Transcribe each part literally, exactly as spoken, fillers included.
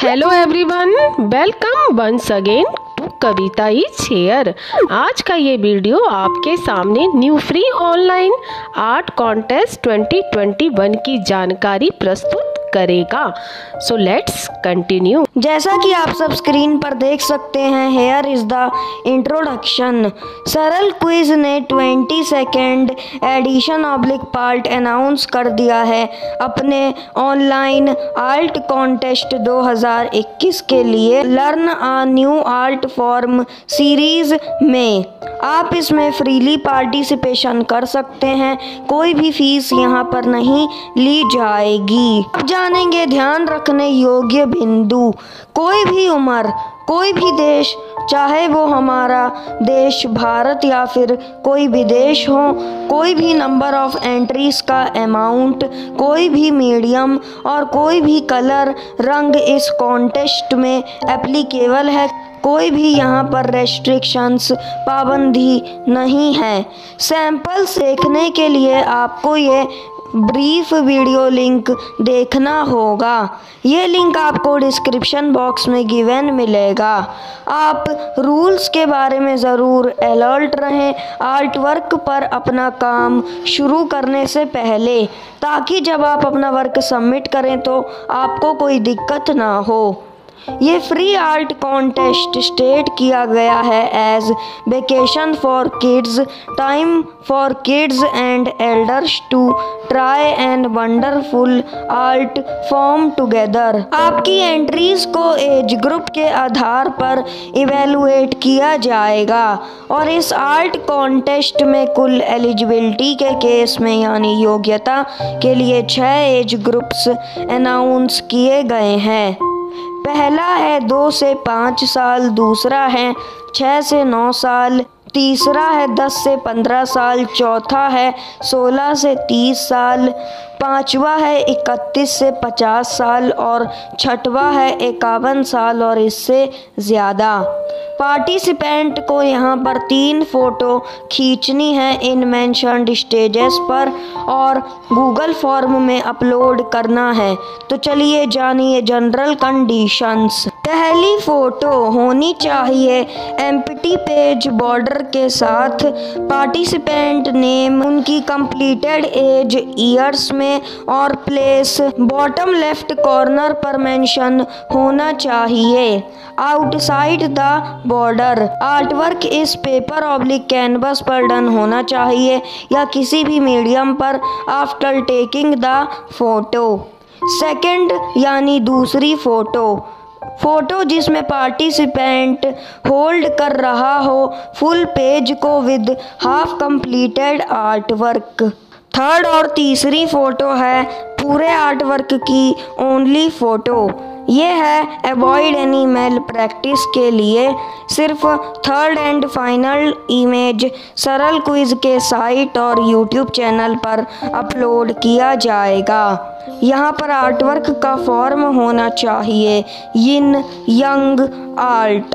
Hello everyone, welcome once again to Kavita is here. आज का ये वीडियो आपके सामने new free online art contest twenty twenty one की जानकारी प्रस्तुत करेगा। So let's continue. जैसा कि आप सब स्क्रीन पर देख सकते हैं, here is the introduction. Saral quiz ने twenty second edition oblique part announce कर दिया है अपने ऑनलाइन आर्ट कॉन्टेस्ट दो हज़ार इक्कीस के लिए learn a new art form series में। आप इसमें फ्रीली पार्टिसिपेशन कर सकते हैं, कोई भी फीस यहाँ पर नहीं ली जाएगी। अब जानेंगे ध्यान रखने योग्य बिंदु। कोई भी उम्र, कोई भी देश, चाहे वो हमारा देश भारत या फिर कोई विदेश हो, कोई भी नंबर ऑफ एंट्रीज का अमाउंट, कोई भी मीडियम और कोई भी कलर रंग इस कॉन्टेस्ट में एप्लीकेबल है। कोई भी यहाँ पर रेस्ट्रिक्शंस पाबंदी नहीं है। सैंपल्स देखने के लिए आपको ये ब्रीफ वीडियो लिंक देखना होगा। ये लिंक आपको डिस्क्रिप्शन बॉक्स में गिवन मिलेगा। आप रूल्स के बारे में ज़रूर अलर्ट रहें आर्ट वर्क पर अपना काम शुरू करने से पहले, ताकि जब आप अपना वर्क सबमिट करें तो आपको कोई दिक्कत ना हो। ये फ्री आर्ट कॉन्टेस्ट स्टेट किया गया है as vacation for kids, time for kids and elders to try and wonderful art form together. आपकी एंट्रीज को एज ग्रुप के आधार पर इवेलुएट किया जाएगा और इस आर्ट कॉन्टेस्ट में कुल एलिजिबिलिटी के केस में यानी योग्यता के लिए छह एज ग्रुप्स अनाउंस किए गए हैं। पहला है दो से पाँच साल, दूसरा है छः से नौ साल, तीसरा है दस से पंद्रह साल, चौथा है सोलह से तीस साल, पांचवा है इकतीस से पचास साल और छठवा है इक्यावन साल और इससे ज़्यादा। पार्टिसिपेंट को यहाँ पर तीन फ़ोटो खींचनी है इन मेंशन्ड स्टेजेस पर और गूगल फॉर्म में अपलोड करना है। तो चलिए जानिए जनरल कंडीशंस। पहली फ़ोटो होनी चाहिए एम्प्टी पेज बॉर्डर के साथ, पार्टिसिपेंट नेम, उनकी कंप्लीटेड एज ईयर्स में और प्लेस बॉटम लेफ्ट कॉर्नर पर मेंशन होना चाहिए। आउटसाइड द बॉर्डर आर्टवर्क इस पेपर ऑब्लिक कैनवस पर डन होना चाहिए या किसी भी मीडियम पर after taking the photo. Second यानी दूसरी फ़ोटो, फ़ोटो जिसमें पार्टिसिपेंट होल्ड कर रहा हो फुल पेज को with half completed art work. Third और तीसरी फ़ोटो है पूरे आर्ट वर्क की ओनली फ़ोटो। ये है अवॉइड एनी मेल प्रैक्टिस के लिए सिर्फ third and final image Saral quiz के साइट और यूट्यूब चैनल पर अपलोड किया जाएगा। यहाँ पर आर्टवर्क का फॉर्म होना चाहिए यिन यंग आर्ट।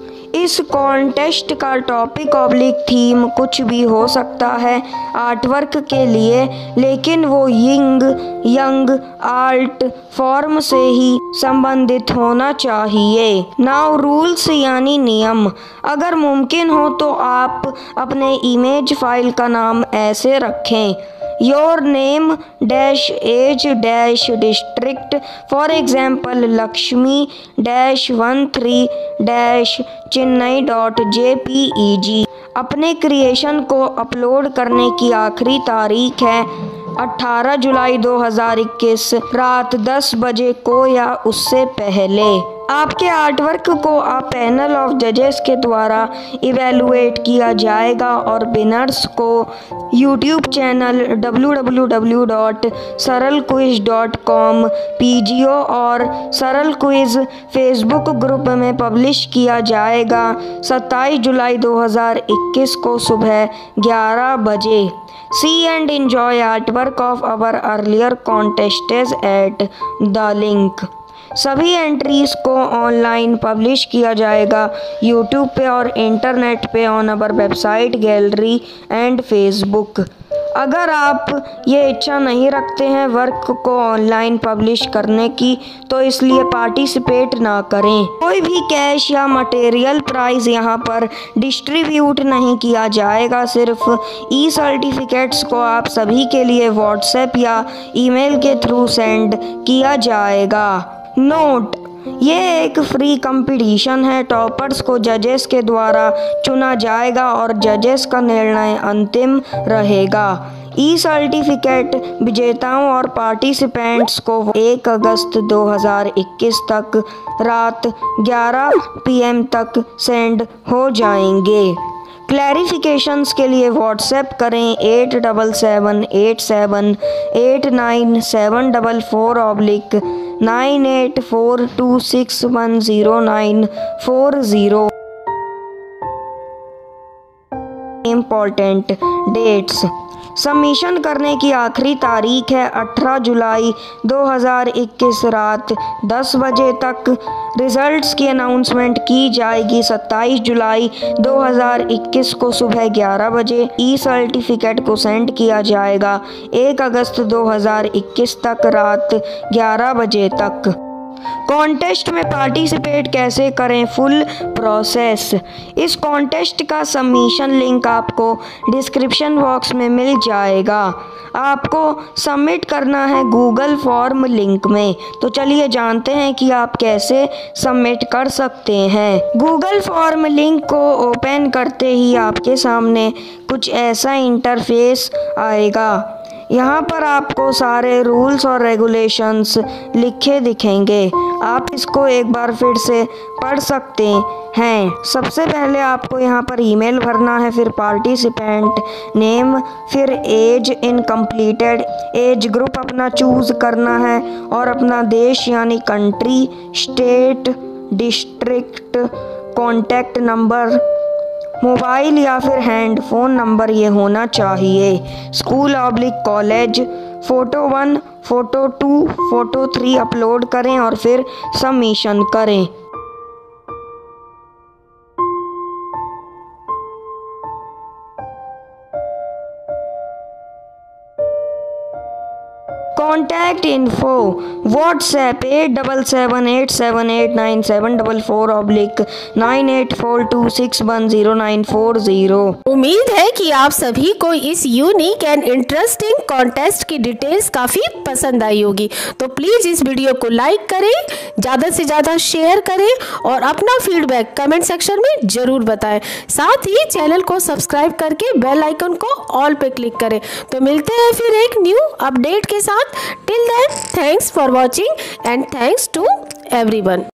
इस कॉन्टेस्ट का टॉपिक ऑब्लिक थीम कुछ भी हो सकता है आर्टवर्क के लिए, लेकिन वो यिंग यंग आर्ट फॉर्म से ही संबंधित होना चाहिए। नाउ रूल्स यानी नियम। अगर मुमकिन हो तो आप अपने इमेज फाइल का नाम ऐसे रखें: your name dash age dash district, for example Lakshmi dash one three dash Chennai dot J P E G. अपने क्रिएशन को अपलोड करने की आखिरी तारीख है अठारह जुलाई दो हज़ार इक्कीस रात दस बजे को या उससे पहले। आपके आर्टवर्क को आप पैनल ऑफ जजेस के द्वारा इवेलुएट किया जाएगा और विनर्स को YouTube channel W W W dot Saral quiz dot com P G O और सरल क्विज फेसबुक ग्रुप में पब्लिश किया जाएगा सत्ताईस जुलाई दो हज़ार इक्कीस को सुबह ग्यारह बजे। See and enjoy artwork of our earlier contests at the link। सभी एंट्रीज को ऑनलाइन पब्लिश किया जाएगा यूट्यूब पे और इंटरनेट पे on our website, gallery and Facebook. अगर आप ये इच्छा नहीं रखते हैं वर्क को ऑनलाइन पब्लिश करने की तो इसलिए पार्टिसिपेट ना करें। कोई भी कैश या मटेरियल प्राइस यहाँ पर डिस्ट्रीब्यूट नहीं किया जाएगा। सिर्फ ई सर्टिफिकेट्स को आप सभी के लिए व्हाट्सएप या ईमेल के थ्रू सेंड किया जाएगा। नोट, ये एक फ्री कंपटीशन है। टॉपर्स को जजेस के द्वारा चुना जाएगा और जजेस का निर्णय अंतिम रहेगा। ई सर्टिफिकेट विजेताओं और पार्टिसिपेंट्स को एक अगस्त दो हज़ार इक्कीस तक रात ग्यारह पी एम तक सेंड हो जाएंगे। क्लैरिफिकेशंस के लिए व्हाट्सएप करें eight double seven eight seven eight nine seven double four oblique nine eight four two six one zero nine four zero. Important dates, submission करने की आखिरी तारीख है अठारह जुलाई दो हज़ार इक्कीस रात दस बजे तक। रिजल्ट्स की अनाउंसमेंट की जाएगी सत्ताईस जुलाई दो हज़ार इक्कीस को सुबह ग्यारह बजे। ई सर्टिफिकेट को सेंड किया जाएगा एक अगस्त दो हज़ार इक्कीस तक रात ग्यारह बजे तक। कॉन्टेस्ट में पार्टिसिपेट कैसे करें, फुल प्रोसेस। इस कॉन्टेस्ट का सबमिशन लिंक आपको डिस्क्रिप्शन बॉक्स में मिल जाएगा। आपको सबमिट करना है गूगल फॉर्म लिंक में। तो चलिए जानते हैं कि आप कैसे सबमिट कर सकते हैं। गूगल फॉर्म लिंक को ओपन करते ही आपके सामने कुछ ऐसा इंटरफेस आएगा। यहाँ पर आपको सारे रूल्स और रेगुलेशंस लिखे दिखेंगे। आप इसको एक बार फिर से पढ़ सकते हैं। सबसे पहले आपको यहाँ पर ईमेल भरना है, फिर पार्टिसिपेंट नेम, फिर एज इनकम्प्लीटेड, एज ग्रुप अपना चूज़ करना है और अपना देश यानी country, state, district, contact number, mobile या फिर हैंड फ़ोन नंबर ये होना चाहिए। School oblique college, photo one, photo two, photo three upload करें और फिर सबमिशन करें। Contact info WhatsApp eight double seven eight seven eight nine seven double four oblique nine eight four two six one zero nine four zero. उम्मीद है कि आप सभी को इस यूनिक एंड इंटरेस्टिंग कॉन्टेस्ट की डिटेल्स काफ़ी पसंद आई होगी। तो प्लीज़ इस वीडियो को लाइक करें, ज़्यादा से ज़्यादा शेयर करें और अपना फीडबैक कमेंट सेक्शन में ज़रूर बताएं। साथ ही चैनल को सब्सक्राइब करके बेल आइकन को ऑल पे क्लिक करें। तो मिलते हैं फिर एक न्यू अपडेट के साथ। Till then, thanks for watching and thanks to everyone.